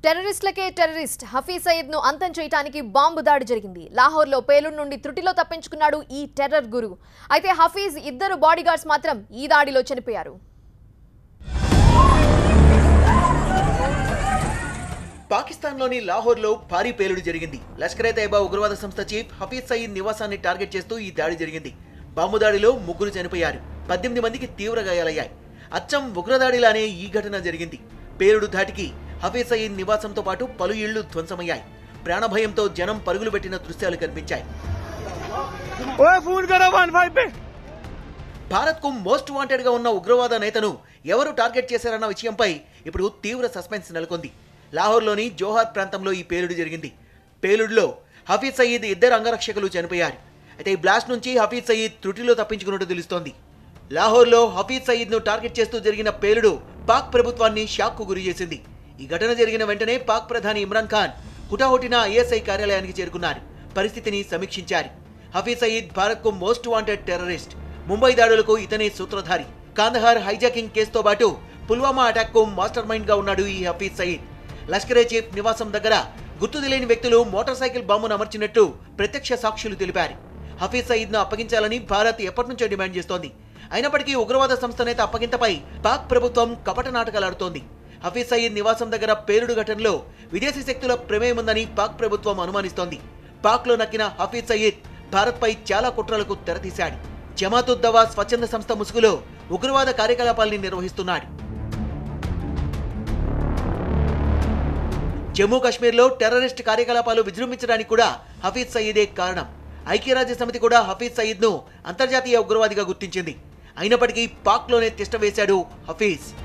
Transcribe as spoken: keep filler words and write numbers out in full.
టెర్రరిస్టులకే terrorist Hafeez Saeed ను అంతం చేయడానికి బాంబు దాడి జరిగింది. లాహోర్లో పేలుడు నుండి త్రుటిలో తప్పించుకున్నాడు ఈ టెర్రర్ గురు. అయితే హఫీజ్ ఇద్దరు బాడీగార్డ్స్ మాత్రం ఈ దాడిలో చనిపోయారు. పాకిస్తాన్లోని లాహోర్లో భారీ పేలుడు జరిగింది. లష్కరే తైబా ఉగ్రవాద సంస్థ చీఫ్ హఫీజ్ సయీద్ నివాసాన్ని టార్గెట్ చేస్తూ ఈ దాడి జరిగింది. బాంబు దాడిలో ముగ్గురు చనిపోయారు, పద్దెనిమిది మందికి తీవ్ర గాయాలయ్యాయి. అచ్చం ఉగ్రదాడిలానే ఈ ఘటన జరిగింది. పేలుడు ధాటికి హఫీజ్ సయీద్ నివాసంతో పాటు పలు ఇళ్లు ధ్వంసమయ్యాయి. ప్రాణభయంతో జనం పరుగులు పెట్టిన దృశ్యాలు కనిపించాయి. భారత్ కు మోస్ట్ వాంటెడ్ గా ఉన్న ఉగ్రవాద నేతను ఎవరు టార్గెట్ చేశారన్న విషయంపై ఇప్పుడు తీవ్ర సస్పెన్స్ నెలకొంది. లాహోర్లోని జోహార్ ప్రాంతంలో ఈ పేలుడు జరిగింది. పేలుడులో హఫీజ్ సయీద్ ఇద్దరు అంగరక్షకులు చనిపోయారు. అయితే ఈ బ్లాస్ట్ నుంచి హఫీజ్ సయీద్ త్రుటిలో తప్పించుకున్నట్టు తెలుస్తోంది. లాహోర్లో హఫీజ్ సయీద్ ను టార్గెట్ చేస్తూ జరిగిన పేలుడు పాక్ ప్రభుత్వాన్ని షాక్ కు గురి చేసింది. ఈ ఘటన జరిగిన వెంటనే పాక్ ప్రధాని ఇమ్రాన్ ఖాన్ హుటాహుటిన ఐఎస్ఐ కార్యాలయానికి చేరుకున్నారు. పరిస్థితిని సమీక్షించారు. హఫీజ్ సయీద్ భారత్ కు మోస్ట్ వాంటెడ్ టెర్రరిస్ట్. ముంబై దాడులకు ఇతనే సూత్రధారి. కాందహార్ హైజాకింగ్ కేసుతో పాటు పుల్వామా అటాక్ కు మాస్టర్ మైండ్ గా ఉన్నాడు ఈ హఫీజ్ సయీద్. లష్కరే చీఫ్ నివాసం దగ్గర గుర్తు తెలియని వ్యక్తులు మోటార్ సైకిల్ బాంబును అమర్చినట్టు ప్రత్యక్ష సాక్షులు తెలిపారు. హఫీజ్ సయీద్ ను అప్పగించాలని భారత్ ఎప్పటి నుంచో డిమాండ్ చేస్తోంది. అయినప్పటికీ ఉగ్రవాద సంస్థ నేత అప్పగింతపై పాక్ ప్రభుత్వం కపట నాటకాలాడుతోంది. హఫీజ్ సయీద్ నివాసం దగ్గర పేలుడు ఘటనలో విదేశీ శక్తుల ప్రమేయం ఉందని పాక్ ప్రభుత్వం అనుమానిస్తోంది. పాక్ లో నక్కిన హఫీజ్ సయీద్ భారత్ పై చాలా కుట్రలకు తెరతీశాడు. జమాతుద్ దవా స్వచ్ఛంద సంస్థ ముసుగులో ఉగ్రవాద కార్యకలాపాల్ని నిర్వహిస్తున్నాడు. జమ్మూ కాశ్మీర్లో టెర్రరిస్ట్ కార్యకలాపాలు విజృంభించడానికి కూడా హఫీజ్ సయీదే కారణం. ఐక్యరాజ్య సమితి కూడా హఫీజ్ సయీద్ ను అంతర్జాతీయ ఉగ్రవాదిగా గుర్తించింది. అయినప్పటికీ పాక్ లోనే తిష్ట వేశాడు హఫీజ్.